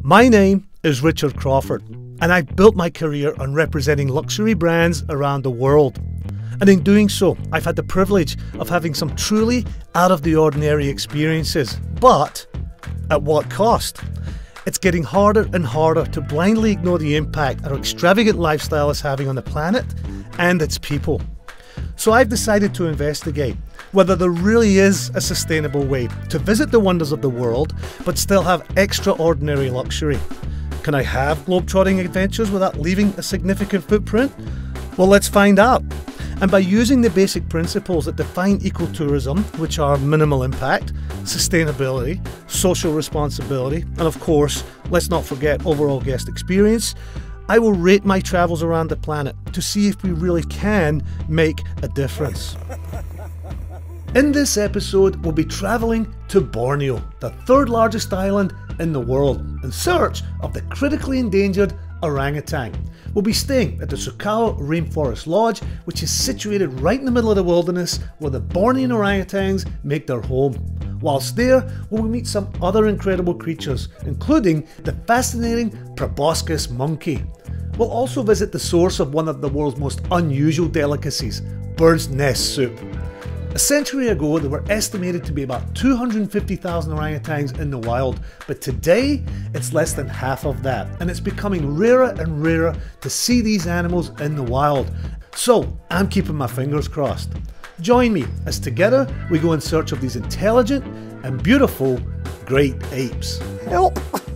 My name is Richard Crawford, and I've built my career on representing luxury brands around the world. And in doing so, I've had the privilege of having some truly out-of-the-ordinary experiences. But at what cost? It's getting harder and harder to blindly ignore the impact our extravagant lifestyle is having on the planet and its people. So I've decided to investigate whether there really is a sustainable way to visit the wonders of the world but still have extraordinary luxury. Can I have globetrotting adventures without leaving a significant footprint? Well, let's find out. And by using the basic principles that define ecotourism, which are minimal impact, sustainability, social responsibility, and of course, let's not forget overall guest experience, I will rate my travels around the planet to see if we really can make a difference. In this episode, we'll be travelling to Borneo, the third largest island in the world, in search of the critically endangered orangutan. We'll be staying at the Sukawa Rainforest Lodge, which is situated right in the middle of the wilderness where the Bornean orangutans make their home. Whilst there, we'll meet some other incredible creatures, including the fascinating proboscis monkey. We'll also visit the source of one of the world's most unusual delicacies, bird's nest soup. A century ago, there were estimated to be about 250,000 orangutans in the wild, but today it's less than half of that, and it's becoming rarer and rarer to see these animals in the wild. So I'm keeping my fingers crossed. Join me as together we go in search of these intelligent and beautiful great apes. Help!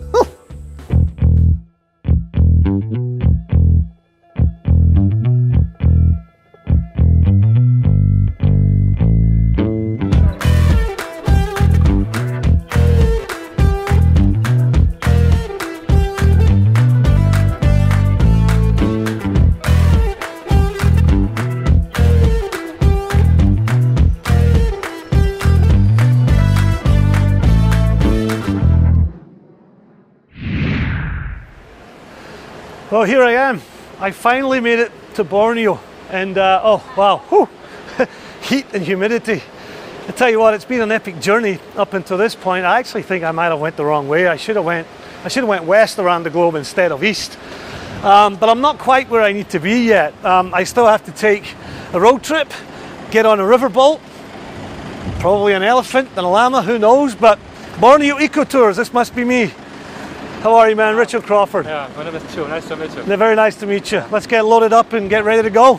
Well, here I am. I finally made it to Borneo, and oh wow, whew. Heat and humidity. I tell you what, it's been an epic journey up until this point. I actually think I might have went the wrong way. I should have went west around the globe instead of east. But I'm not quite where I need to be yet. I still have to take a road trip, get on a riverboat, probably an elephant and a llama, who knows? But Borneo Ecotours, this must be me. How are you, man? Richard Crawford. Yeah, my name is Chu. Nice to meet you. Very nice to meet you. Let's get loaded up and get ready to go.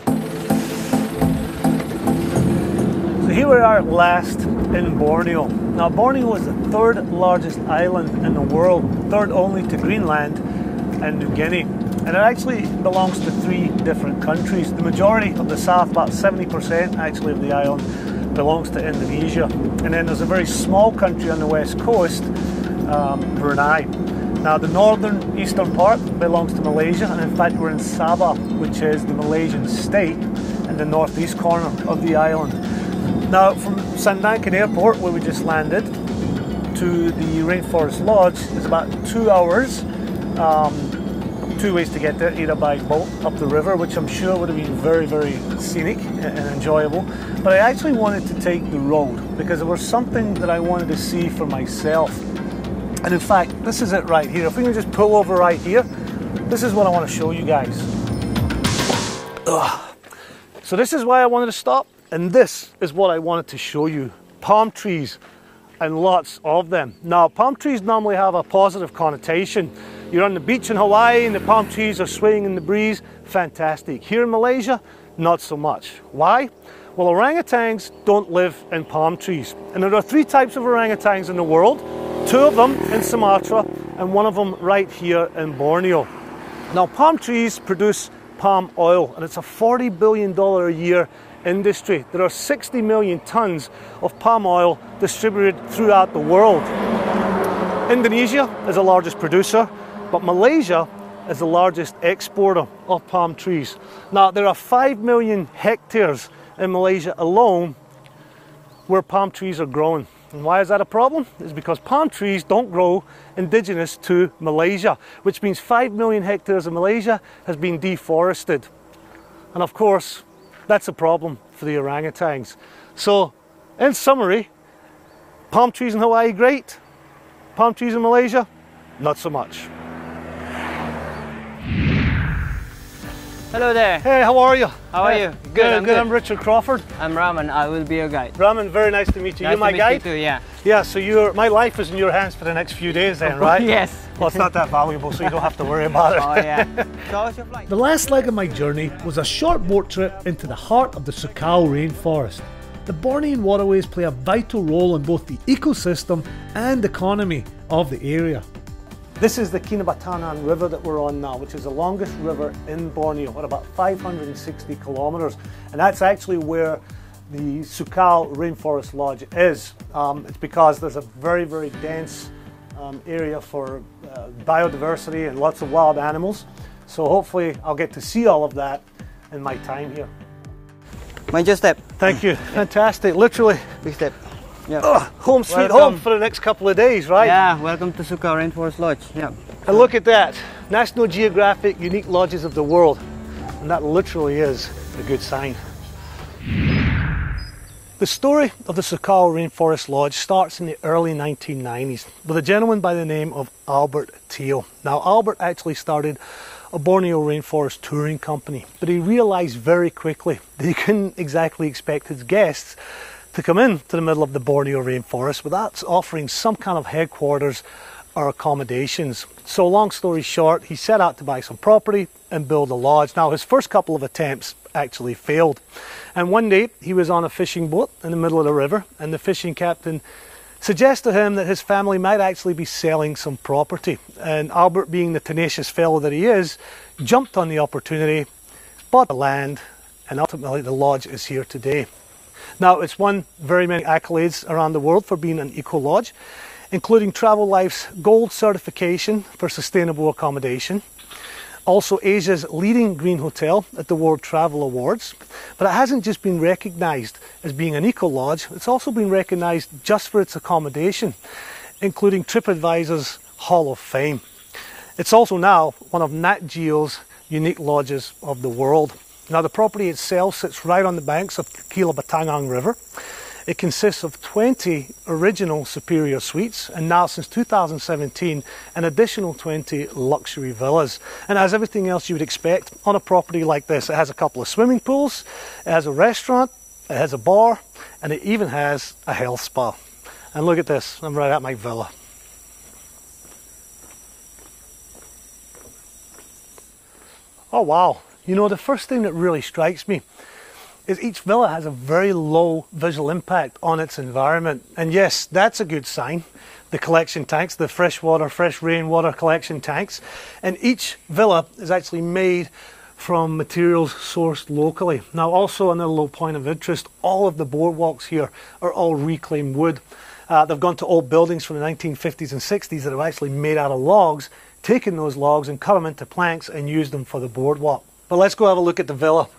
So here we are at last in Borneo. Now, Borneo is the third largest island in the world, third only to Greenland and New Guinea. And it actually belongs to 3 different countries. The majority of the south, about 70% actually of the island, belongs to Indonesia. And then there's a very small country on the west coast, Brunei. Now, the northern eastern part belongs to Malaysia, and in fact we're in Sabah, which is the Malaysian state, in the northeast corner of the island. Now, from Sandakan Airport, where we just landed, to the Rainforest Lodge is about 2 hours. 2 ways to get there, either by boat up the river, which I'm sure would have been very, very scenic and enjoyable. But I actually wanted to take the road because there was something that I wanted to see for myself. And in fact, this is it right here. If we can just pull over right here, this is what I want to show you guys. Ugh. So this is why I wanted to stop, and this is what I wanted to show you. Palm trees, and lots of them. Now, palm trees normally have a positive connotation. You're on the beach in Hawaii and the palm trees are swaying in the breeze. Fantastic. Here in Malaysia, not so much. Why? Well, orangutans don't live in palm trees. And there are 3 types of orangutans in the world. 2 of them in Sumatra and 1 of them right here in Borneo. Now, palm trees produce palm oil, and it's a $40 billion a year industry. There are 60 million tons of palm oil distributed throughout the world. Indonesia is the largest producer, but Malaysia is the largest exporter of palm trees. Now, there are 5 million hectares in Malaysia alone where palm trees are growing. And why is that a problem? It's because palm trees don't grow indigenous to Malaysia, which means 5 million hectares of Malaysia has been deforested. And of course, that's a problem for the orangutans. So, in summary, palm trees in Hawaii, great. Palm trees in Malaysia, not so much. Hello there. Hey, how are you? How are you? Good, good. I'm Richard Crawford. I'm Raman. I will be your guide. Raman, very nice to meet you. Nice You're my to meet guide? you too, yeah. Yeah, so my life is in your hands for the next few days then, right? Yes. Well, it's not that valuable, so you don't have to worry about it. Oh yeah. So how's your flight? The last leg of my journey was a short boat trip into the heart of the Sukao rainforest. The Bornean waterways play a vital role in both the ecosystem and economy of the area. This is the Kinabatangan River that we're on now, which is the longest river in Borneo at about 560 kilometers. And that's actually where the Sukao Rainforest Lodge is. It's because there's a very, very dense area for biodiversity and lots of wild animals. So hopefully I'll get to see all of that in my time here. Mind your step. Thank you. Fantastic. Literally. Big step. Yeah. Home sweet Welcome. home for the next couple of days, right? Yeah, welcome to Sukao Rainforest Lodge. Yeah. And look at that. National Geographic Unique Lodges of the World. And that literally is a good sign. The story of the Sukao Rainforest Lodge starts in the early 1990s with a gentleman by the name of Albert Teal. Now, Albert actually started a Borneo rainforest touring company, but he realized very quickly that he couldn't exactly expect his guests to come in to the middle of the Borneo rainforest without offering some kind of headquarters or accommodations. So long story short, he set out to buy some property and build a lodge. Now, his first couple of attempts actually failed. And one day he was on a fishing boat in the middle of the river, and the fishing captain suggested to him that his family might actually be selling some property. And Albert, being the tenacious fellow that he is, jumped on the opportunity, bought the land, and ultimately the lodge is here today. Now, it's won very many accolades around the world for being an eco-lodge, including Travel Life's Gold certification for sustainable accommodation, also Asia's leading green hotel at the World Travel Awards. But it hasn't just been recognised as being an eco-lodge, it's also been recognised just for its accommodation, including TripAdvisor's Hall of Fame. It's also now one of Nat Geo's unique lodges of the world. Now, the property itself sits right on the banks of Kinabatangan River. It consists of 20 original superior suites, and now since 2017 an additional 20 luxury villas. And as everything else you would expect on a property like this, it has a couple of swimming pools, it has a restaurant, it has a bar, and it even has a health spa. And look at this, I'm right at my villa. Oh wow. You know, the first thing that really strikes me is each villa has a very low visual impact on its environment. And yes, that's a good sign. The collection tanks, the fresh rainwater collection tanks. And each villa is actually made from materials sourced locally. Now, also another low point of interest, all of the boardwalks here are all reclaimed wood. They've gone to old buildings from the 1950s and 60s that are actually made out of logs, taken those logs and cut them into planks and used them for the boardwalk. But let's go have a look at the villa.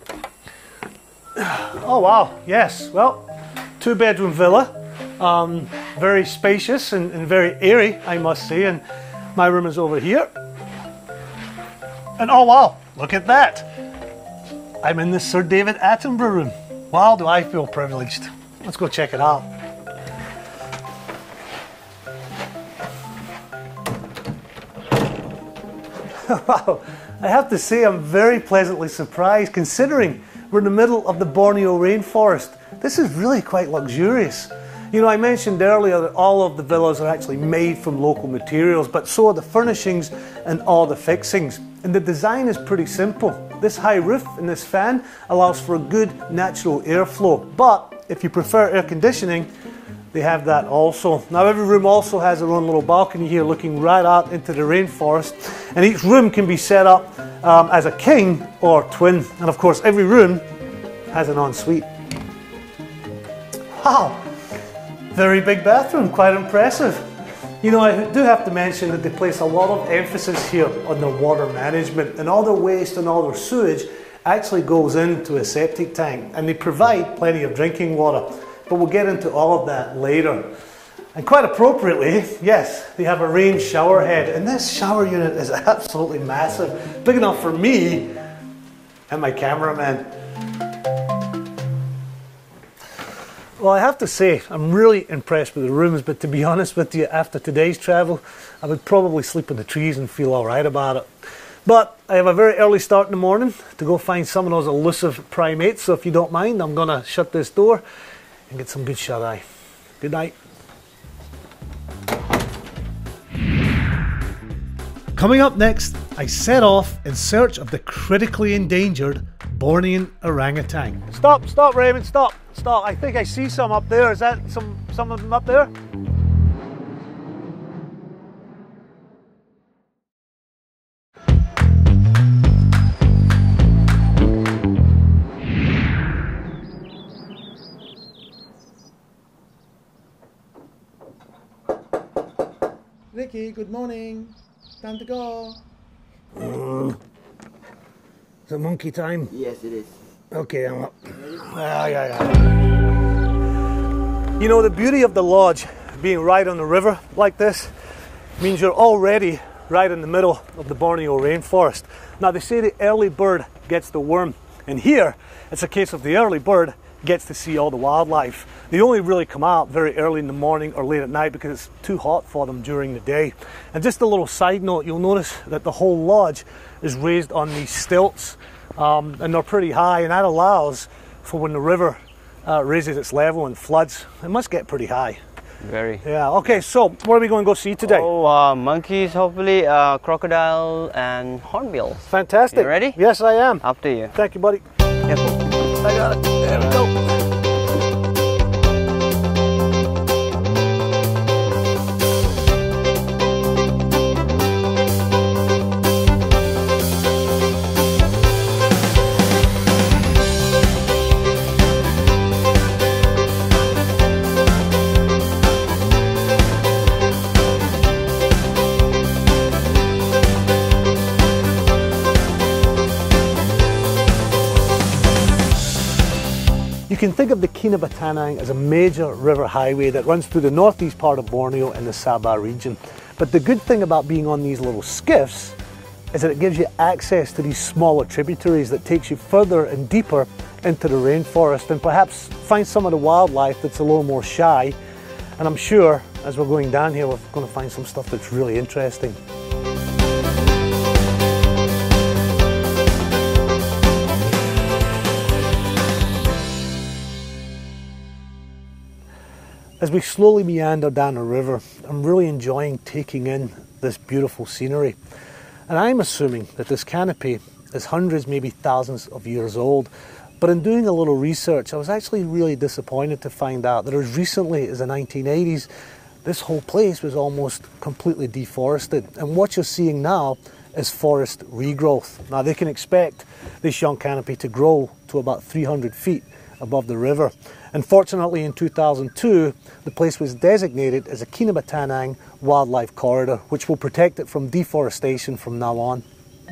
Oh wow, yes, well, 2-bedroom villa, very spacious and very airy, I must say, and my room is over here. And oh wow, look at that, I'm in the Sir David Attenborough room. Wow, do I feel privileged. Let's go check it out. Wow, I have to say I'm very pleasantly surprised considering we're in the middle of the Borneo rainforest. This is really quite luxurious. You know, I mentioned earlier that all of the villas are actually made from local materials, but so are the furnishings and all the fixings. And the design is pretty simple. This high roof and this fan allows for a good natural airflow, but if you prefer air conditioning, they have that also. Now, every room also has their own little balcony here looking right out into the rainforest, and each room can be set up as a king or twin. And of course, every room has an ensuite. Wow, very big bathroom, quite impressive. You know, I do have to mention that they place a lot of emphasis here on their water management, and all their waste and all their sewage actually goes into a septic tank, and they provide plenty of drinking water. But we'll get into all of that later. And quite appropriately, yes, they have a rain shower head, and this shower unit is absolutely massive, big enough for me and my cameraman. Well, I have to say, I'm really impressed with the rooms, but to be honest with you, after today's travel, I would probably sleep in the trees and feel all right about it. But I have a very early start in the morning to go find some of those elusive primates. So if you don't mind, I'm going to shut this door and get some good shut-eye. Good night. Coming up next, I set off in search of the critically endangered Bornean orangutan. Stop, Raymond, stop. I think I see some up there. Is that some of them up there? Ricky, good morning. Time to go. Is it monkey time? Yes, it is. Okay, I'm up. Yeah. You know, the beauty of the lodge being right on the river like this means you're already right in the middle of the Borneo rainforest. Now, they say the early bird gets the worm, and here it's a case of the early bird gets to see all the wildlife. They only really come out very early in the morning or late at night because it's too hot for them during the day. And just a little side note, you'll notice that the whole lodge is raised on these stilts, and they're pretty high, and that allows for when the river raises its level and floods. It must get pretty high. Very. Yeah, okay, so what are we going to go see today? Oh, monkeys, hopefully, crocodile and hornbills. Fantastic. You ready? Yes, I am. Up to you. Thank you, buddy. Careful. I got it. There we go. You can think of the Kinabatanang as a major river highway that runs through the northeast part of Borneo and the Sabah region. But the good thing about being on these little skiffs is that it gives you access to these smaller tributaries that takes you further and deeper into the rainforest and perhaps find some of the wildlife that's a little more shy. And I'm sure as we're going down here, we're going to find some stuff that's really interesting. As we slowly meander down the river, I'm really enjoying taking in this beautiful scenery. And I'm assuming that this canopy is hundreds, maybe thousands of years old. But in doing a little research, I was actually really disappointed to find out that as recently as the 1980s, this whole place was almost completely deforested. And what you're seeing now is forest regrowth. Now, they can expect this young canopy to grow to about 300 feet above the river. Unfortunately, in 2002, the place was designated as a Kinabatanang Wildlife Corridor, which will protect it from deforestation from now on.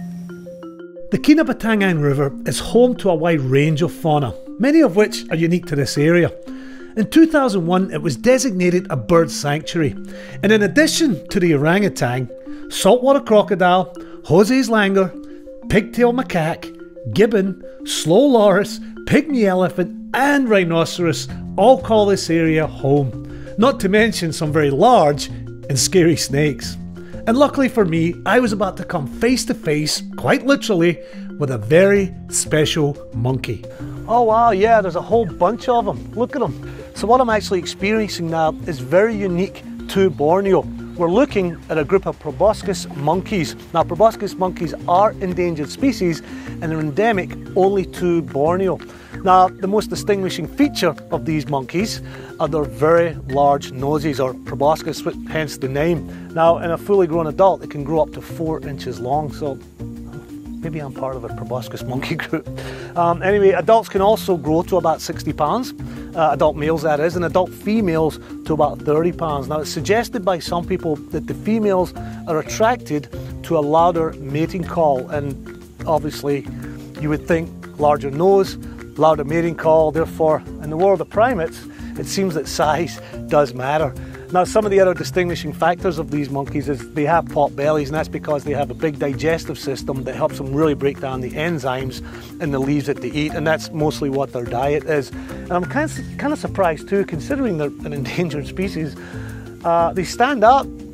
The Kinabatangan River is home to a wide range of fauna, many of which are unique to this area. In 2001, it was designated a bird sanctuary, and in addition to the orangutan, saltwater crocodile, Jose's langur, pigtail macaque, gibbon, slow loris, pygmy elephant and rhinoceros all call this area home, not to mention some very large and scary snakes. And luckily for me, I was about to come face to face, quite literally, with a very special monkey. Oh wow, yeah, there's a whole bunch of them. Look at them. So what I'm actually experiencing now is very unique to Borneo. We're looking at a group of proboscis monkeys. Now, proboscis monkeys are endangered species and are endemic only to Borneo. Now, the most distinguishing feature of these monkeys are their very large noses, or proboscis, hence the name. Now, in a fully grown adult, it can grow up to 4 inches long, so maybe I'm part of a proboscis monkey group. Anyway, adults can also grow to about 60 pounds, adult males that is, and adult females to about 30 pounds. Now, it's suggested by some people that the females are attracted to a louder mating call, and obviously you would think larger nose, louder mating call, therefore in the world of primates, it seems that size does matter. Now, some of the other distinguishing factors of these monkeys is they have pot bellies, and that's because they have a big digestive system that helps them really break down the enzymes in the leaves that they eat, and that's mostly what their diet is. And I'm kind of surprised too, considering they're an endangered species. They stand up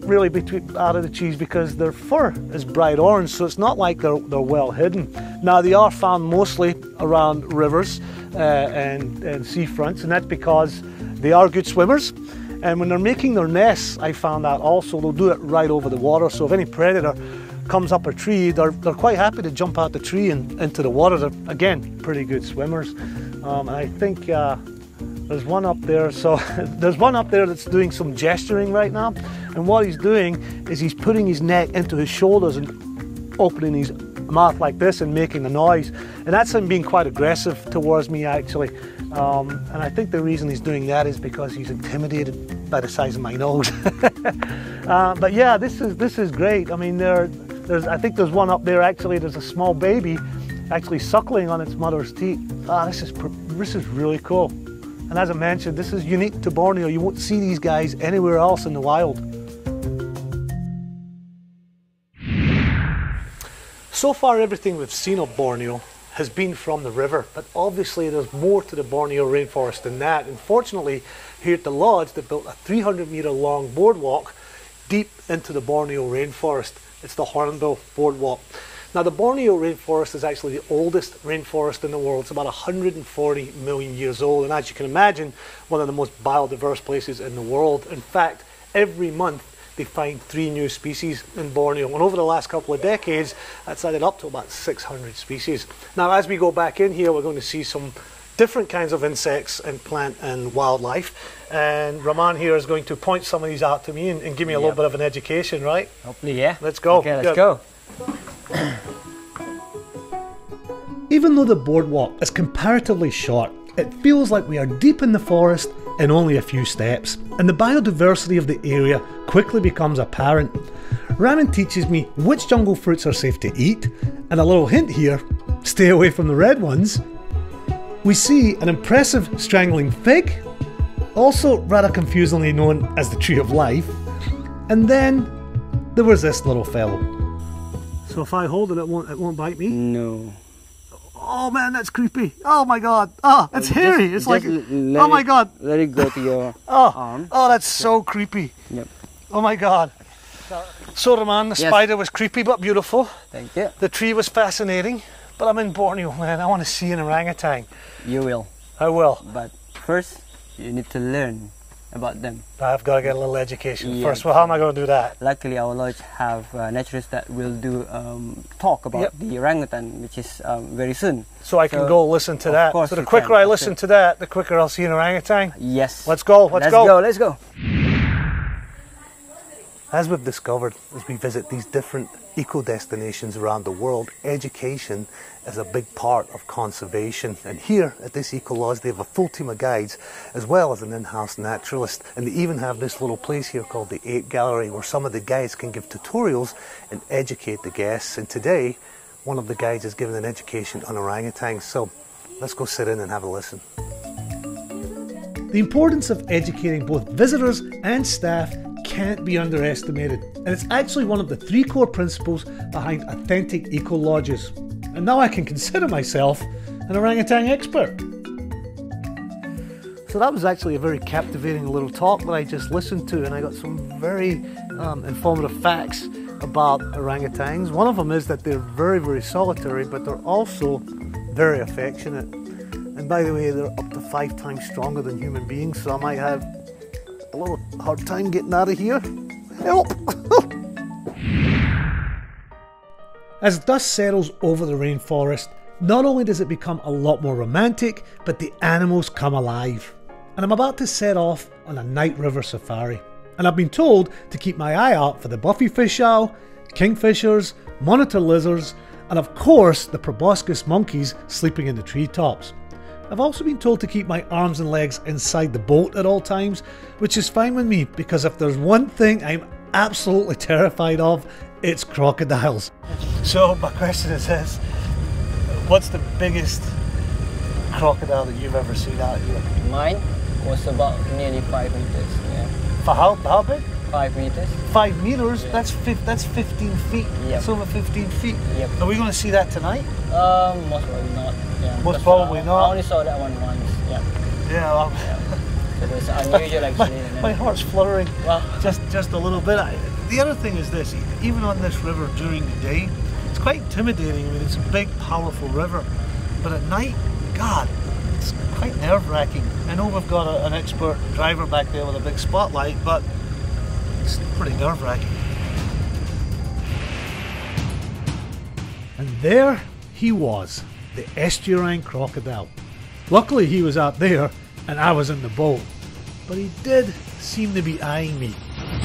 really out of the trees because their fur is bright orange, so it's not like they're well hidden. Now, they are found mostly around rivers and seafronts, and that's because they are good swimmers. And when they're making their nests, I found that also, they'll do it right over the water. So if any predator comes up a tree, they're quite happy to jump out the tree and into the water. They're, again, pretty good swimmers. And I think there's one up there. So there's one up there that's doing some gesturing right now. And what he's doing is he's putting his neck into his shoulders and opening his mouth like this and making the noise. And that's him being quite aggressive towards me, actually. And I think the reason he's doing that is because he's intimidated by the size of my nose. But yeah, this is great. I mean, I think there's one up there actually. There's a small baby actually suckling on its mother's teat. This is really cool. And as I mentioned, this is unique to Borneo. You won't see these guys anywhere else in the wild. So far, everything we've seen of Borneo has been from the river, but obviously there's more to the Borneo rainforest than that. And fortunately, here at the lodge, they built a 300-meter long boardwalk deep into the Borneo rainforest. It's the Hornbill Boardwalk. Now, the Borneo rainforest is actually the oldest rainforest in the world. It's about 140 million years old, and as you can imagine, one of the most biodiverse places in the world. In fact, every month they find 3 new species in Borneo, and over the last couple of decades that's added up to about 600 species. Now, as we go back in here, we're going to see some different kinds of insects and plant and wildlife, and Rahman here is going to point some of these out to me and give me a little bit of an education, right? Hopefully, yeah. Let's go. Okay, let's go. Even though the boardwalk is comparatively short, it feels like we are deep in the forest in only a few steps, and the biodiversity of the area quickly becomes apparent. Raman teaches me which jungle fruits are safe to eat, and a little hint here, stay away from the red ones. We see an impressive strangling fig, also rather confusingly known as the Tree of Life, and then there was this little fellow. So if I hold it, it won't bite me? No. Oh man, that's creepy. Oh my god. Oh, it's hairy. It's like, oh my god. Let it go to your arm. Oh, that's so creepy. Yep. Oh my god. So Rahman, the spider was creepy but beautiful. Thank you. The tree was fascinating. But I'm in Borneo, man. I want to see an orangutan. You will. I will. But first, you need to learn about them. I've got to get a little education first. Well, how am I going to do that? Luckily, our lodge have naturalists that will do talk about the orangutan, which is very soon. So I can go listen to that. So the quicker I listen to that, the quicker I'll see an orangutan. Yes. Let's go. Let's go. Let's go. As we've discovered, as we visit these different eco-destinations around the world, education is a big part of conservation. And here at this Eco Lodge, they have a full team of guides, as well as an in-house naturalist. And they even have this little place here called the Ape Gallery, where some of the guides can give tutorials and educate the guests. And today, one of the guides is giving an education on orangutans. So let's go sit in and have a listen. The importance of educating both visitors and staff can't be underestimated, and it's actually one of the 3 core principles behind authentic eco lodges. And now I can consider myself an orangutan expert. So that was actually a very captivating little talk that I just listened to, and I got some very informative facts about orangutans. One of them is that they're very, very solitary, but they're also very affectionate. And by the way, they're up to 5 times stronger than human beings, so I might have a little hard time getting out of here. Help! As dusk settles over the rainforest, not only does it become a lot more romantic, but the animals come alive. And I'm about to set off on a night river safari. And I've been told to keep my eye out for the buffy fish owl, kingfishers, monitor lizards, and of course the proboscis monkeys sleeping in the treetops. I've also been told to keep my arms and legs inside the boat at all times, which is fine with me because if there's one thing I'm absolutely terrified of, it's crocodiles. So my question is this, what's the biggest crocodile that you've ever seen out here? Mine was about nearly 5 meters. Yeah. For how big? 5 meters. 5 meters? Yeah. That's 15 feet. Yep. That's over 15 feet. Yep. Are we going to see that tonight? Most probably not. Yeah. Most probably not. I only saw that one once. Yeah. Yeah. So it was unusual actually. my heart's fluttering. Well, just a little bit. the other thing is this, even on this river during the day, it's quite intimidating. I mean, it's a big, powerful river, but at night, God, it's quite nerve-wracking. I know we've got an expert driver back there with a big spotlight, but it's pretty nerve-wracking. And there he was, the estuarine crocodile. Luckily he was out there and I was in the boat, but he did seem to be eyeing me.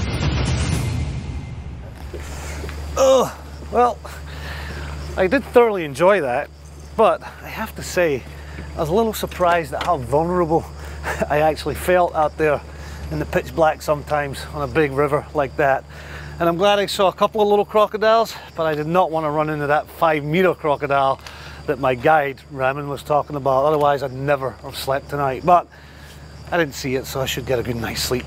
Oh, well, I did thoroughly enjoy that, but I have to say, I was a little surprised at how vulnerable I actually felt out there in the pitch black sometimes on a big river like that. And I'm glad I saw a couple of little crocodiles, but I did not want to run into that 5-meter crocodile that my guide, Raman, was talking about. Otherwise, I'd never have slept tonight. But I didn't see it, so I should get a good night's sleep.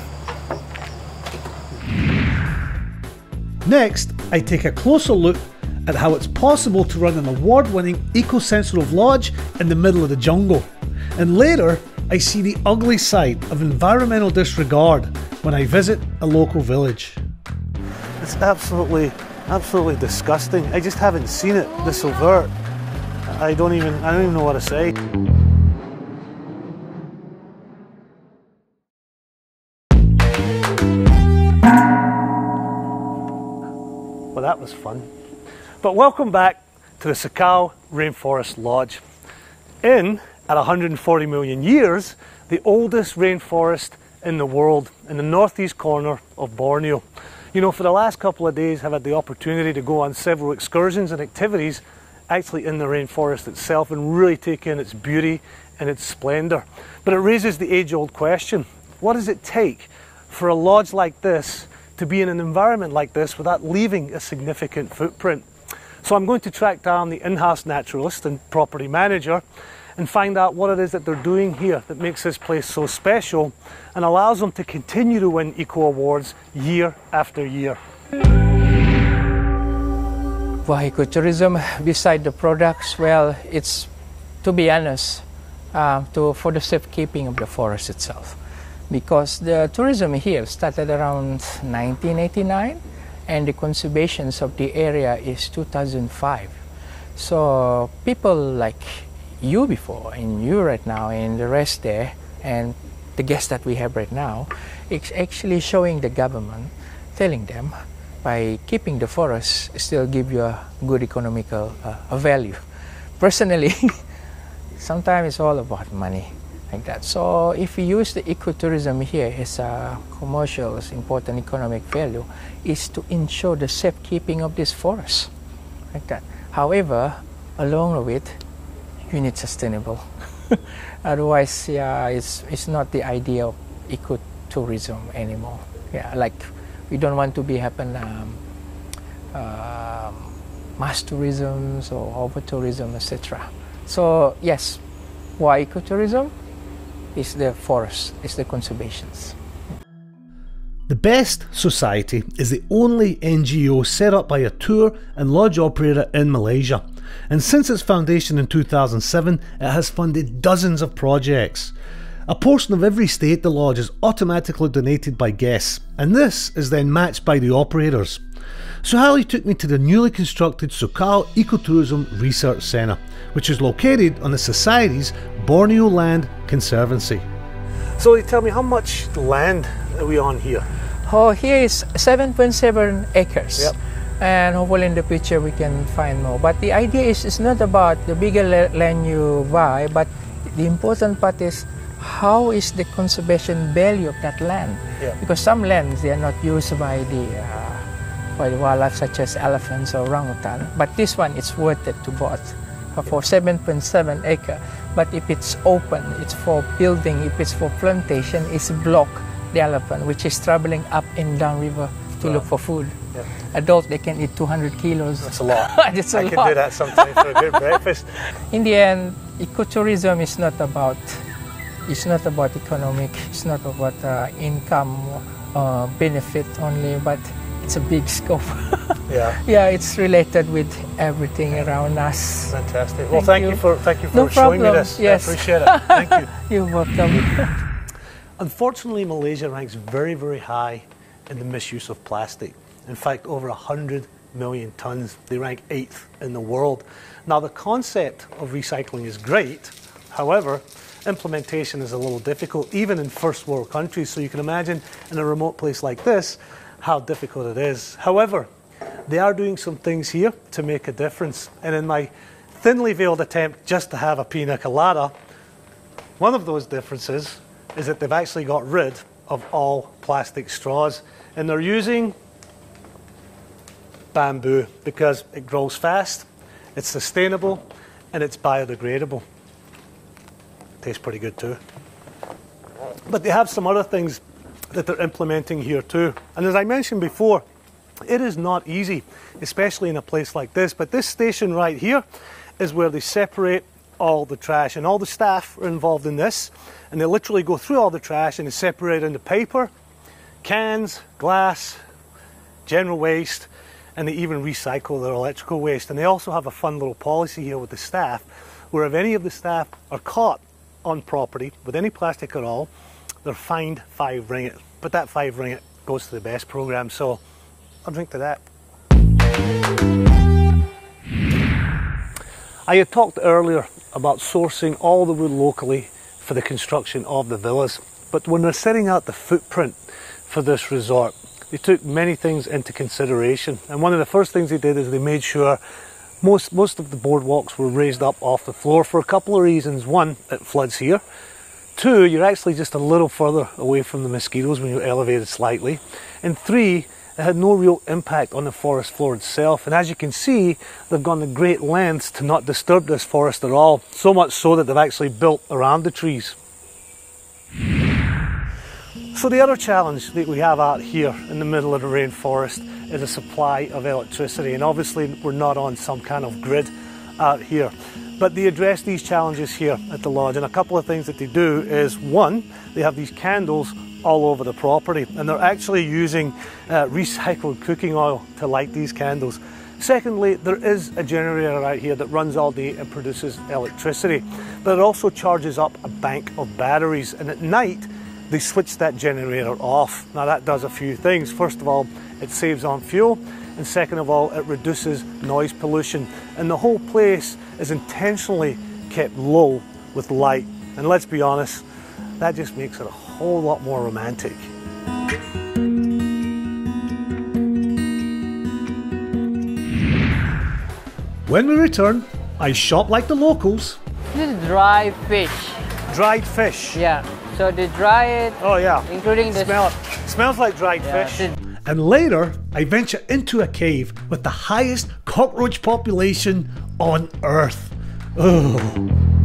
Next, I take a closer look at how it's possible to run an award-winning eco-sensitive lodge in the middle of the jungle. And later, I see the ugly side of environmental disregard when I visit a local village. It's absolutely disgusting. I just haven't seen it this overt. I don't even know what to say. Well, that was fun. But welcome back to the Sakau Rainforest Lodge. At 140 million years, the oldest rainforest in the world, in the northeast corner of Borneo. You know, for the last couple of days I've had the opportunity to go on several excursions and activities actually in the rainforest itself and really take in its beauty and its splendor. But it raises the age-old question, what does it take for a lodge like this to be in an environment like this without leaving a significant footprint? So I'm going to track down the in-house naturalist and property manager and find out what it is that they're doing here that makes this place so special and allows them to continue to win eco awards year after year. For ecotourism, beside the products, well, it's, to be honest, for the safekeeping of the forest itself. Because the tourism here started around 1989 and the conservations of the area is 2005. So people like you before and you right now and the rest there and the guests that we have right now, it's actually showing the government, telling them by keeping the forest still give you a good economical value. Personally, sometimes it's all about money like that. So if we use the ecotourism here as a commercial, as important economic value, is to ensure the safekeeping of this forest like that. However, along with it, you need sustainable. Otherwise, yeah, it's not the idea of ecotourism anymore. Yeah, like we don't want to be mass tourism or over tourism, etc. So yes, why ecotourism? Is the forest, is the conservations. The Best Society is the only NGO set up by a tour and lodge operator in Malaysia. And since its foundation in 2007, it has funded dozens of projects. A portion of every stay at the lodge is automatically donated by guests, and this is then matched by the operators. So Hallie took me to the newly constructed Sakau Ecotourism Research Centre, which is located on the Society's Borneo Land Conservancy. So tell me, how much land are we on here? Oh, here is 7.7 acres. Yep. And hopefully in the future we can find more. But the idea is it's not about the bigger land you buy, but the important part is how is the conservation value of that land. Yeah. Because some lands, they are not used by the wildlife such as elephants or orangutan. But this one, it's worth it to both for 7.7 acre. But if it's open, it's for building, if it's for plantation, it's block the elephant, which is traveling up and down river to look for food. Yeah. Adult, they can eat 200 kilos. That's a lot. That's a I lot. can do that sometimes for a good breakfast. In the end, ecotourism is not about economic, it's not about income benefit only, but it's a big scope. Yeah. Yeah, it's related with everything around us. Fantastic. Well, thank you for No showing me problem. this. Yes. I appreciate it. Thank you. You're welcome. Unfortunately, Malaysia ranks very, very high in the misuse of plastic. In fact, over 100 million tons. They rank 8th in the world. Now, the concept of recycling is great. However, implementation is a little difficult, even in first world countries. So you can imagine in a remote place like this, how difficult it is. However, they are doing some things here to make a difference. And in my thinly veiled attempt just to have a pina colada, one of those differences is that they've actually got rid of all plastic straws. And they're using bamboo because it grows fast, it's sustainable, and it's biodegradable. Tastes pretty good too. But they have some other things that they're implementing here too. And as I mentioned before, it is not easy, especially in a place like this. But this station right here is where they separate all the trash, and all the staff are involved in this. And they literally go through all the trash and they separate into paper, cans, glass, general waste, and they even recycle their electrical waste. And they also have a fun little policy here with the staff, where if any of the staff are caught on property with any plastic at all, they're fined 5 ringgit. But that 5 ringgit goes to the BEST program, so I'll drink to that. I had talked earlier about sourcing all the wood locally for the construction of the villas, but when they're setting out the footprint for this resort, they took many things into consideration. And one of the first things they did is they made sure most of the boardwalks were raised up off the floor for a couple of reasons. One, it floods here. 2, you're actually just a little further away from the mosquitoes when you're elevated slightly. And 3, it had no real impact on the forest floor itself. And as you can see, they've gone to great lengths to not disturb this forest at all. So much so that they've actually built around the trees. So the other challenge that we have out here in the middle of the rainforest is a supply of electricity. And obviously we're not on some kind of grid out here. But they address these challenges here at the lodge. And a couple of things that they do is, one, they have these candles all over the property. And they're actually using recycled cooking oil to light these candles. Secondly, there is a generator out here that runs all day and produces electricity. But it also charges up a bank of batteries. And at night, they switch that generator off. Now that does a few things. First of all, it saves on fuel, and second of all, it reduces noise pollution. And the whole place is intentionally kept low with light. And let's be honest, that just makes it a whole lot more romantic. When we return, I shop like the locals. This is dry fish. Dried fish. Yeah. So they dry it. Oh yeah. Including the smell. It smells like dried fish. And later, I venture into a cave with the highest cockroach population on Earth. Oh.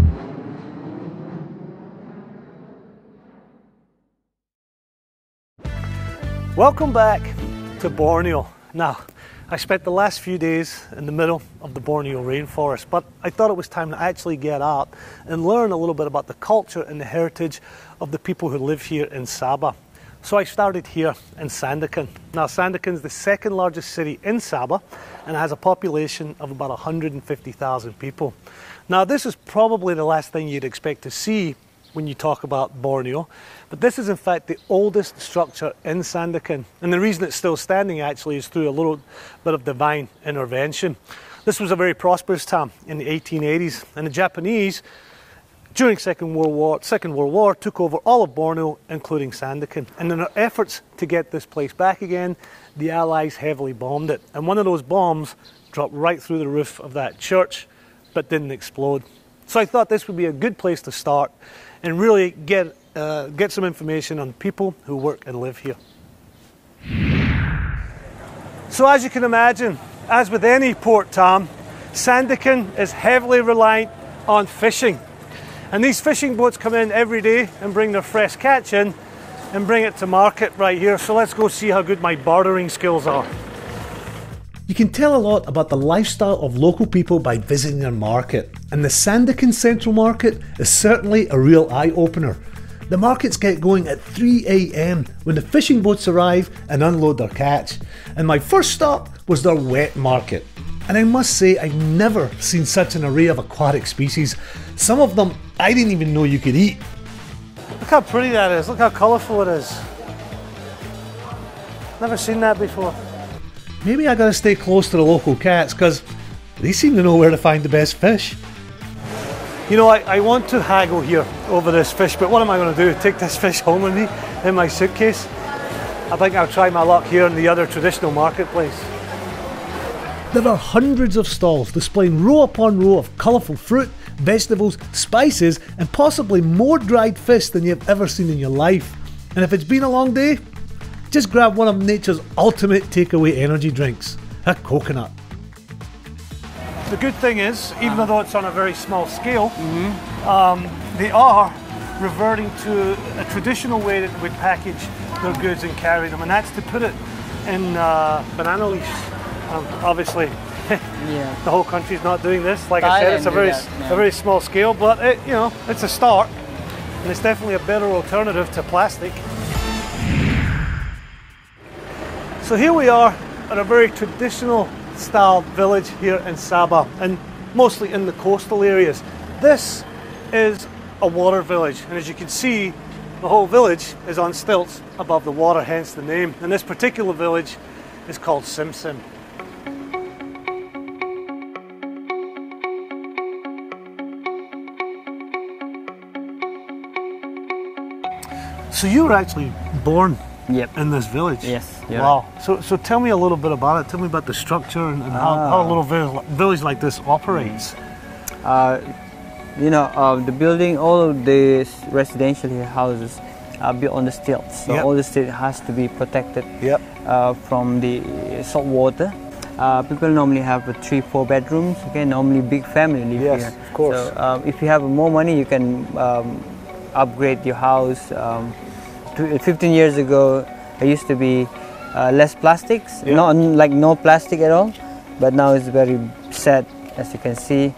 Welcome back to Borneo. Now, I spent the last few days in the middle of the Borneo rainforest, but I thought it was time to actually get out and learn a little bit about the culture and the heritage of the people who live here in Sabah. So I started here in Sandakan. Now, Sandakan is the second largest city in Sabah and has a population of about 150,000 people. Now, this is probably the last thing you'd expect to see when you talk about Borneo, but this is in fact the oldest structure in Sandakan. And the reason it's still standing actually is through a little bit of divine intervention. This was a very prosperous time in the 1880s, and the Japanese, during Second World War, took over all of Borneo, including Sandakan. And in their efforts to get this place back again, the Allies heavily bombed it. And one of those bombs dropped right through the roof of that church, but didn't explode. So I thought this would be a good place to start and really get some information on people who work and live here. So as you can imagine, as with any port town, Sandakan is heavily reliant on fishing. And these fishing boats come in every day and bring their fresh catch in and bring it to market right here. So let's go see how good my bartering skills are. You can tell a lot about the lifestyle of local people by visiting their market, and the Sandakan Central Market is certainly a real eye-opener. The markets get going at 3 AM when the fishing boats arrive and unload their catch, and my first stop was their wet market. And I must say, I've never seen such an array of aquatic species. Some of them I didn't even know you could eat. Look how pretty that is, look how colourful it is. Never seen that before. Maybe I gotta stay close to the local cats, because they seem to know where to find the best fish. You know, I want to haggle here over this fish, but what am I going to do? Take this fish home with me in my suitcase? I think I'll try my luck here in the other traditional marketplace. There are hundreds of stalls displaying row upon row of colourful fruit, vegetables, spices, and possibly more dried fish than you've ever seen in your life. And if it's been a long day, just grab one of nature's ultimate takeaway energy drinks, a coconut. The good thing is, even though it's on a very small scale, they are reverting to a traditional way that they would package their goods and carry them, and that's to put it in banana leaves. Obviously, the whole country's not doing this. Like I said, it's a very small scale, but you know, it's a start, and it's definitely a better alternative to plastic. So here we are at a very traditional style village here in Sabah, and mostly in the coastal areas. This is a water village, and as you can see, the whole village is on stilts above the water, hence the name. And this particular village is called Simsim. So you were actually born in this village? Yes. Wow. So tell me a little bit about it. Tell me about the structure and how a little village like this operates. You know, the building, all of the residential houses are built on the stilts. So all the stilts has to be protected from the salt water. People normally have 3-4 bedrooms. Okay, normally big family live here. Yes, of course. So if you have more money, you can upgrade your house. 15 years ago, there used to be less plastics, no plastic at all, but now it's very sad, as you can see.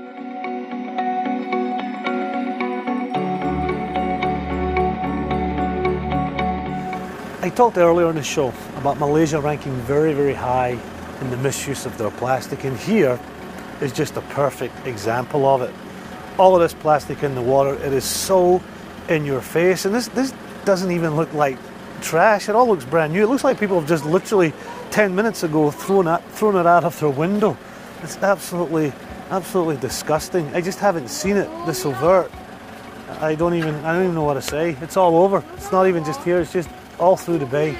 I talked earlier in the show about Malaysia ranking very, very high in the misuse of their plastic, and here is just a perfect example of it. All of this plastic in the water, it is so in your face, and this doesn't even look like trash. It all looks brand new. It looks like people have just literally 10 minutes ago thrown it out of their window. It's absolutely disgusting. I just haven't seen it this overt. I don't even know what to say. It's all over. It's not even just here, it's just all through the bay.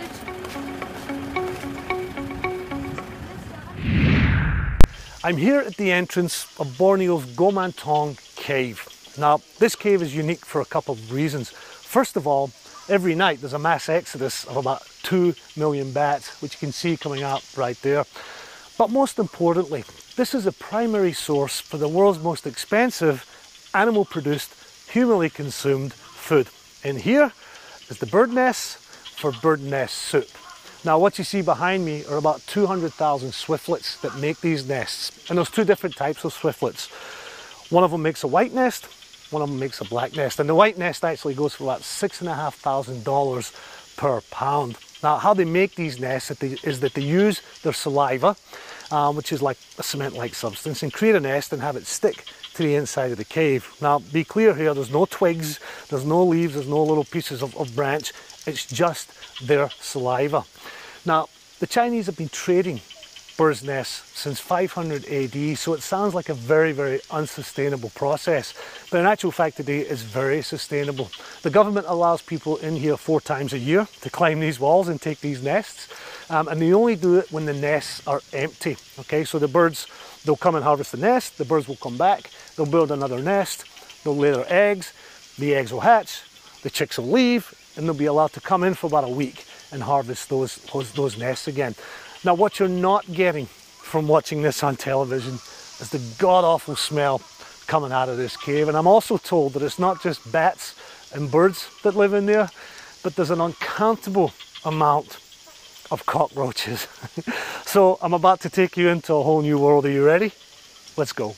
I'm here at the entrance of Borneo's Gomantong Cave. Now, this cave is unique for a couple of reasons. First of all, every night there's a mass exodus of about 2 million bats, which you can see coming out right there. But most importantly, this is a primary source for the world's most expensive animal-produced, humanly consumed food. In here is the bird nests for bird nest soup. Now what you see behind me are about 200,000 swiftlets that make these nests. And there's two different types of swiftlets. One of them makes a white nest, one of them makes a black nest. And the white nest actually goes for about $6,500 per pound. Now how they make these nests is that they use their saliva, which is like a cement-like substance, and create a nest and have it stick to the inside of the cave. Now be clear here, there's no twigs, there's no leaves, there's no little pieces of branch. It's just their saliva. Now, the Chinese have been trading birds' nests since 500 AD, so it sounds like a very, very unsustainable process. But in actual fact today, it's very sustainable. The government allows people in here 4 times a year to climb these walls and take these nests. And they only do it when the nests are empty. Okay, so the birds, they'll come and harvest the nest, the birds will come back, they'll build another nest, they'll lay their eggs, the eggs will hatch, the chicks will leave, and they'll be allowed to come in for about a week and harvest those nests again. Now what you're not getting from watching this on television is the god-awful smell coming out of this cave. And I'm also told that it's not just bats and birds that live in there, but there's an uncountable amount of cockroaches. So I'm about to take you into a whole new world. Are you ready? Let's go.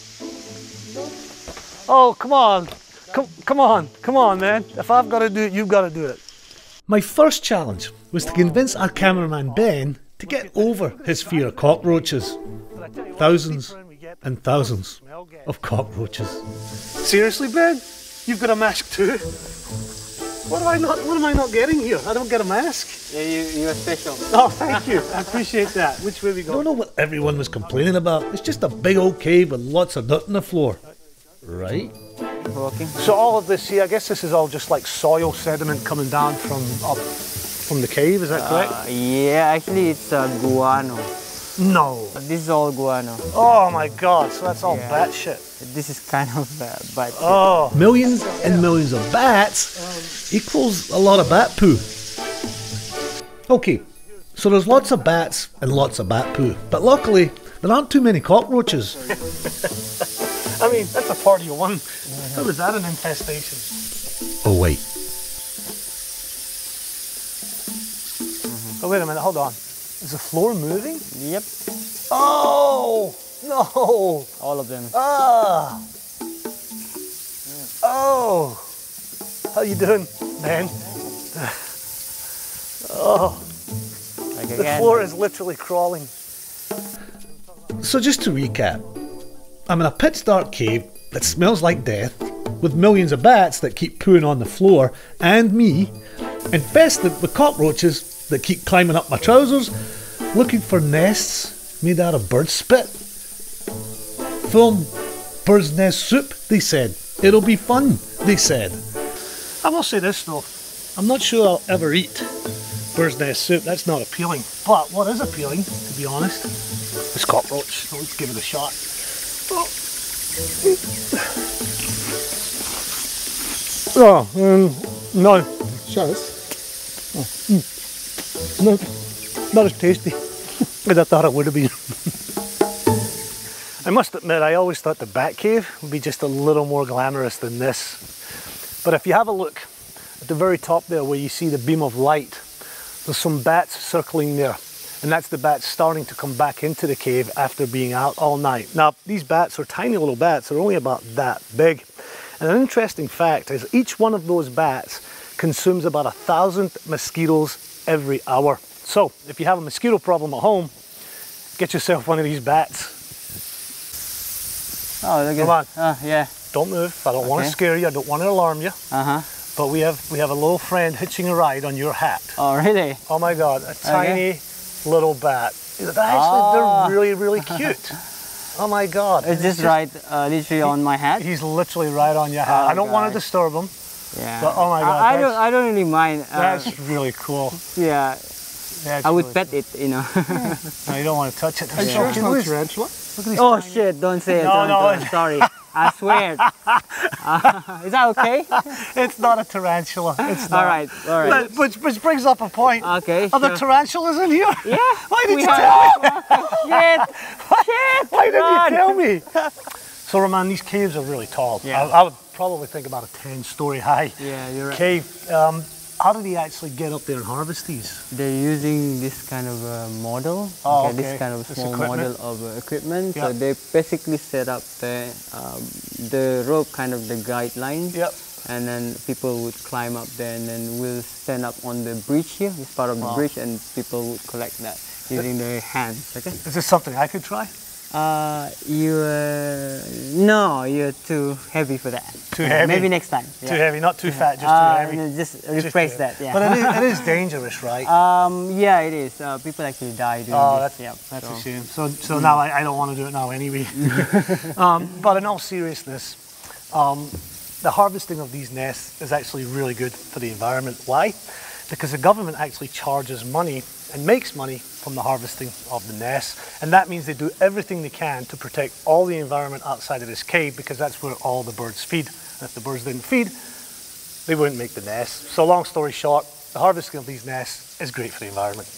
Oh, come on. Come on, man. If I've got to do it, you've got to do it. My first challenge was to convince our cameraman Ben to get over his fear of cockroaches. Thousands and thousands of cockroaches. Seriously, Ben? You've got a mask too? What am I not getting here? I don't get a mask. Yeah, you're special. Oh, thank you. I appreciate that. Which way we go? I don't know what everyone was complaining about. It's just a big old cave with lots of dirt on the floor. Right? Walking. So all of this here, I guess this is all just like soil sediment coming down from up from the cave, is that correct? Yeah, actually it's guano. No. This is all guano. Oh my God, so that's all bat shit. This is kind of bat shit. Oh. Millions and millions of bats equals a lot of bat poo. Okay, so there's lots of bats and lots of bat poo, but luckily there aren't too many cockroaches. I mean, that's a party of one. How is that an infestation? Oh wait. Oh wait a minute, hold on. Is the floor moving? Yep. Oh no! All of them. Ah. Oh. How you doing, man? Oh. Like The floor is literally crawling. So just to recap, I'm in a pitch dark cave that smells like death, with millions of bats that keep pooing on the floor, and me, infested with cockroaches that keep climbing up my trousers, looking for nests made out of bird spit. Film bird's nest soup, they said. It'll be fun, they said. I will say this though, I'm not sure I'll ever eat bird's nest soup. That's not appealing. But what is appealing, to be honest, is cockroach. So let's give it a shot. No. Show us. No, not as tasty as I thought it would have been. I must admit, I always thought the bat cave would be just a little more glamorous than this. But if you have a look at the very top there where you see the beam of light, there's some bats circling there. And that's the bats starting to come back into the cave after being out all night. Now, these bats are tiny little bats. They're only about that big. And an interesting fact is each one of those bats consumes about 1,000 mosquitoes every hour. So if you have a mosquito problem at home, get yourself one of these bats. Oh, look Come on. Yeah. Don't move. I don't want to scare you. I don't want to alarm you. But we have a little friend hitching a ride on your hat. Oh, really? Oh my God, a tiny little bat. They're really, really cute. Oh my God. Is this right literally on my hat? He's literally right on your hat. I don't want to disturb him. Yeah. But, oh my God. I don't really mind. That's really cool. Yeah. That's I would really pet it, you know. No, you don't want to touch it. Are you sure it's not a tarantula? Look at these Oh shit, don't say it. No. Sorry. I swear. Is that okay? It's not a tarantula. It's not. All right. But, which brings up a point. Okay. Are there tarantulas in here? Yeah. Why did you tell me? Shit. Why didn't you tell me? So Roman, these caves are really tall. Yeah. I would probably think about a 10-story high Yeah, you're right. cave. How do they actually get up there and harvest these? They're using this kind of model. Oh, okay. This kind of This small equipment. model of equipment. Yep. So they basically set up the rope, kind of the guidelines. Yep. And then people would climb up there, and then we'll stand up on the bridge here, this part of the bridge, and people would collect that using their hands. Okay. Is this something I could try? No, you're too heavy for that. Too heavy? Maybe next time. Too heavy, not too fat, just too heavy. No, just replace that. Yeah. But it is dangerous, right? Yeah, it is. People actually die doing this. That's a shame. So now I don't want to do it now anyway. But in all seriousness, the harvesting of these nests is actually really good for the environment. Why? Because the government actually charges money and makes money from the harvesting of the nests, and that means they do everything they can to protect all the environment outside of this cave, because that's where all the birds feed. And if the birds didn't feed, they wouldn't make the nests. So long story short, the harvesting of these nests is great for the environment.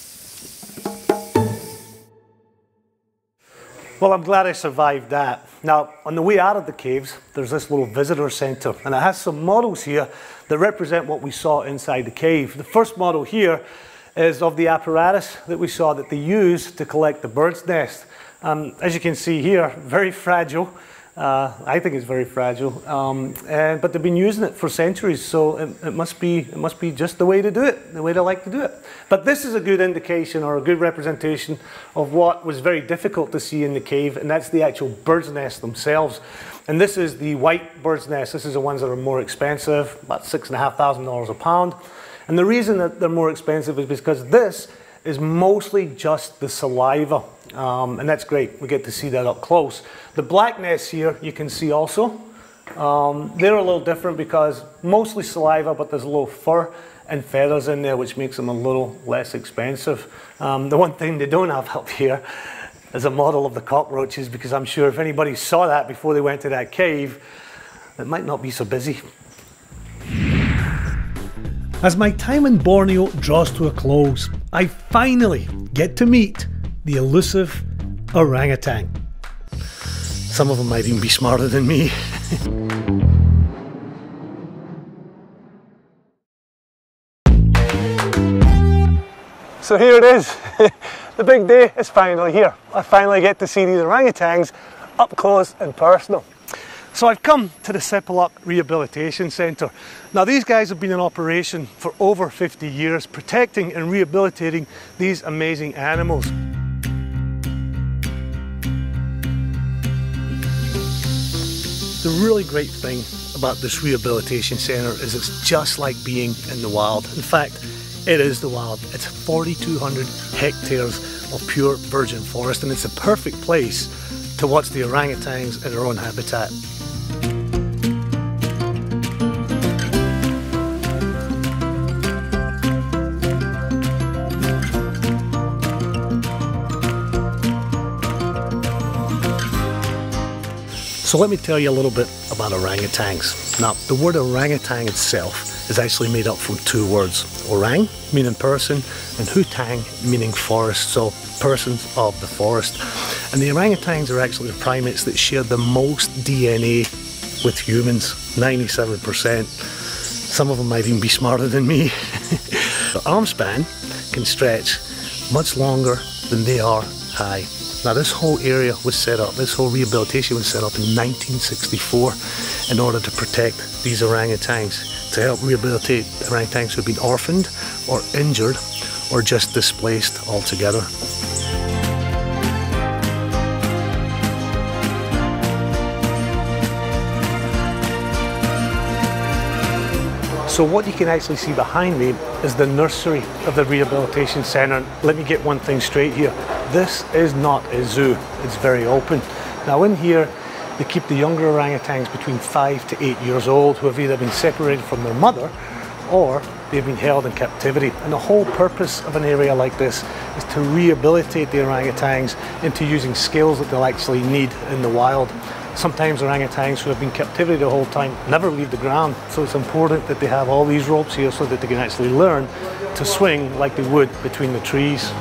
Well, I'm glad I survived that. Now, on the way out of the caves, there's this little visitor center, and it has some models here that represent what we saw inside the cave. The first model here is of the apparatus that we saw that they use to collect the bird's nest. As you can see here, very fragile. I think it's very fragile, but they've been using it for centuries, so it must be just the way to do it, the way they like to do it. But this is a good indication, or a good representation, of what was very difficult to see in the cave, and that's the actual bird's nest themselves. And this is the white bird's nest. This is the ones that are more expensive, about $6,500 a pound. And the reason that they're more expensive is because this is mostly just the saliva. And that's great, we get to see that up close. The black nests here, you can see also. They're a little different because mostly saliva, but there's a little fur and feathers in there, which makes them a little less expensive. The one thing they don't have up here is a model of the cockroaches, because I'm sure if anybody saw that before they went to that cave, it might not be so busy. As my time in Borneo draws to a close, I finally get to meet the elusive orangutan. Some of them might even be smarter than me. So here it is. The big day is finally here. I finally get to see these orangutans up close and personal. So I've come to the Sepilok Rehabilitation Centre. Now these guys have been in operation for over 50 years, protecting and rehabilitating these amazing animals. The really great thing about this rehabilitation centre is it's just like being in the wild. In fact, it is the wild. It's 4,200 hectares of pure virgin forest, and it's a perfect place to watch the orangutans in their own habitat. So let me tell you a little bit about orangutans. Now, the word orangutan itself is actually made up from two words. Orang, meaning person, and hutang, meaning forest, so persons of the forest. And the orangutans are actually the primates that share the most DNA with humans, 97%. Some of them might even be smarter than me. The arm span can stretch much longer than they are high. Now this whole area was set up, this whole rehabilitation was set up in 1964 in order to protect these orangutans, to help rehabilitate orangutans who have been orphaned or injured or just displaced altogether. So what you can actually see behind me is the nursery of the rehabilitation centre. Let me get one thing straight here. This is not a zoo, it's very open. Now in here, they keep the younger orangutans between 5 to 8 years old who have either been separated from their mother or they've been held in captivity. And the whole purpose of an area like this is to rehabilitate the orangutans into using skills that they'll actually need in the wild. Sometimes orangutans who have been in captivity the whole time never leave the ground, so it's important that they have all these ropes here so that they can actually learn to swing like they would between the trees.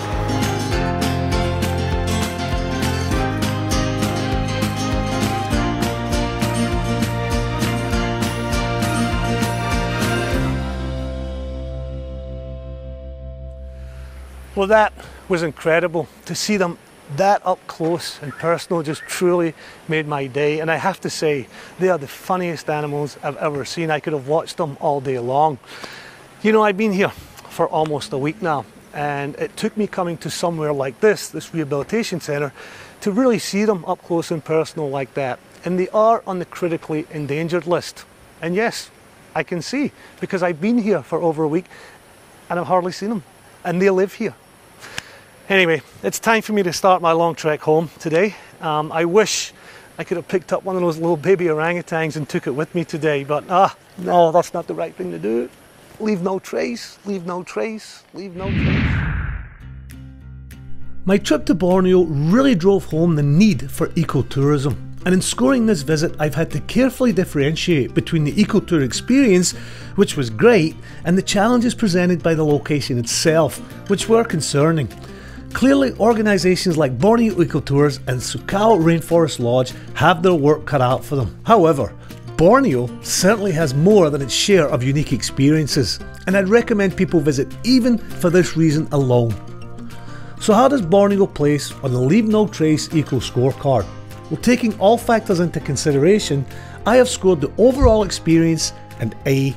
Well, that was incredible. To see them that up close and personal just truly made my day. And I have to say, they are the funniest animals I've ever seen. I could have watched them all day long. You know, I've been here for almost a week now, and it took me coming to somewhere like this rehabilitation centre, to really see them up close and personal like that. And they are on the critically endangered list. And yes, I can see, because I've been here for over a week and I've hardly seen them, and they live here. Anyway, it's time for me to start my long trek home today. I wish I could have picked up one of those little baby orangutans and took it with me today, but no, that's not the right thing to do. Leave no trace, leave no trace, leave no trace. My trip to Borneo really drove home the need for ecotourism. And in scoring this visit, I've had to carefully differentiate between the ecotour experience, which was great, and the challenges presented by the location itself, which were concerning. Clearly, organisations like Borneo Ecotours and Sukao Rainforest Lodge have their work cut out for them. However, Borneo certainly has more than its share of unique experiences, and I'd recommend people visit even for this reason alone. So how does Borneo place on the Leave No Trace Eco Scorecard? Well, taking all factors into consideration, I have scored the overall experience an A-.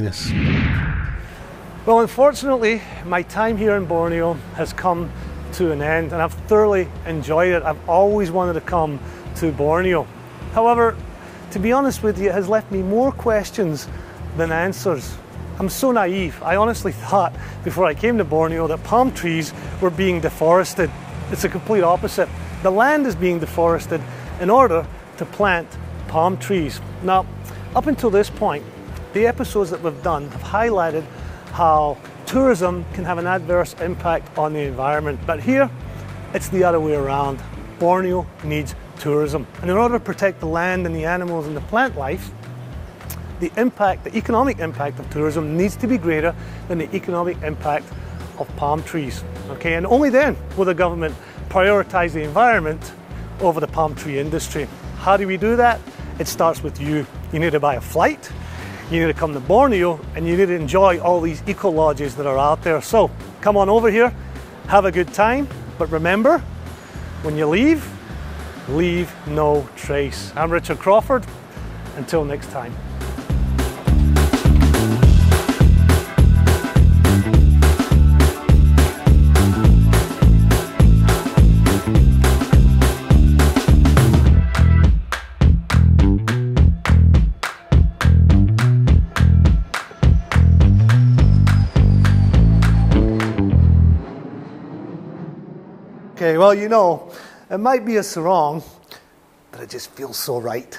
Well, unfortunately, my time here in Borneo has come to an end, and I've thoroughly enjoyed it. I've always wanted to come to Borneo. However, to be honest with you, it has left me more questions than answers. I'm so naive. I honestly thought before I came to Borneo that palm trees were being deforested. It's the complete opposite. The land is being deforested in order to plant palm trees. Now, up until this point, the episodes that we've done have highlighted how tourism can have an adverse impact on the environment. But here, it's the other way around. Borneo needs tourism. And in order to protect the land and the animals and the plant life, the economic impact of tourism needs to be greater than the economic impact of palm trees. Okay, and only then will the government prioritize the environment over the palm tree industry. How do we do that? It starts with you. You need to buy a flight, you need to come to Borneo, and you need to enjoy all these eco lodges that are out there. So come on over here, have a good time, but remember, when you leave no trace. I'm Richard Crawford. Until next time. Okay, well, you know, it might be a sarong, but it just feels so right.